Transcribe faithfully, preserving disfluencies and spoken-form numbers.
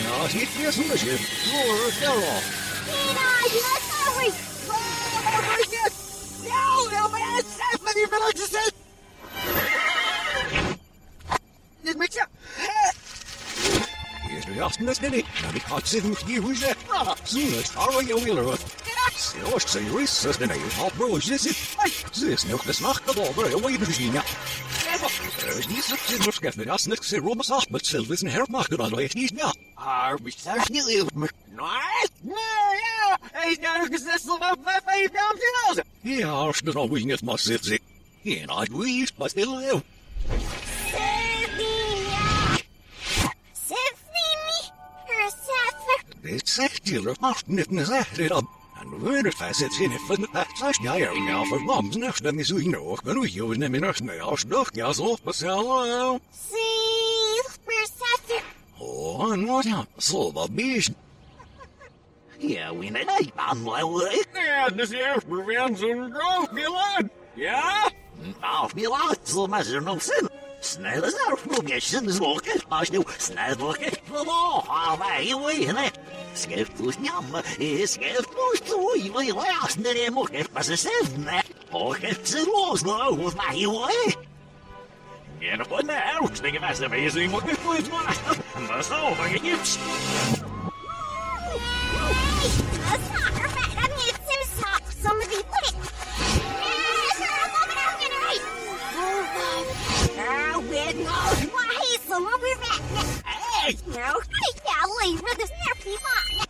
Ja, zit weer zo'n schip. Door, verder. Tina, you're sorry. Oh, shit. No, no, man, it's not what you're going to say. Dit moet je... Is de jasten is niet. Dan ik had zitten hier hoe ze. Zo'n is alle je willen. Zelfs zijn risses en hij had broers is het. Ze is nog de smaak de bal bij een way bezien. Er is niet zo zin voor scheffer als niks in Rome sacht met Silvis en hermaken dan weet niet ja. Ah, we zijn niet heel maar. Nee, nee, ja. Hij is nou gezet op vijf duizend. Ja, als er al wie niet maar zit ze. En hij weet maar stil heel. Dit zegt je er vast niet naar zeggen dan. En we er vast zit in van de past ja ja ja voor langs nachts dan is u nog ben u je nemen nachts mee als nog ja zo speciaal. Zie, perceptie. Oh, en wat ja, zo wat beest. Ja, we net niet aan wel. Ja, dus eerst beweert zo'n groot Milan. Ja? Nou, Milan, zo maar er nog zin. Snel is er nog eens in de wolken. Als je snel wolken. Oh, wij weten. Schrijf dus jammer. Schrijf dus toe. Je wil laatst niet meer mogen. Maar ze zeggen, hè. Och, het is los nou. Wat maar je wil. Ja, dan wordt de helft dingen was er bezig. Je moet niet goed maken. En dat is over je hips. That's not her bed. I mean, it's Sim's top. Somebody put it. Oh, weird no. Why, someone we're back. Hey! No, I can't leave with this nerfy